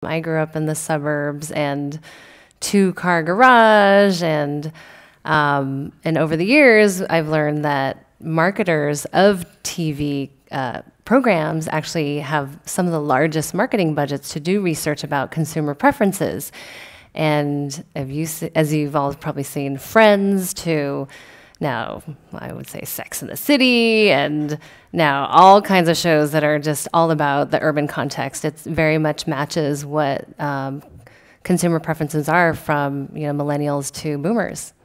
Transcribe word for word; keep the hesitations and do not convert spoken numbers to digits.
I grew up in the suburbs and two-car garage, and um, and over the years, I've learned that marketers of T V uh, programs actually have some of the largest marketing budgets to do research about consumer preferences. And have you, as you've all probably seen, Friends to now, I would say Sex and the City, and now all kinds of shows that are just all about the urban context. It very much matches what um, consumer preferences are from, you know, millennials to boomers.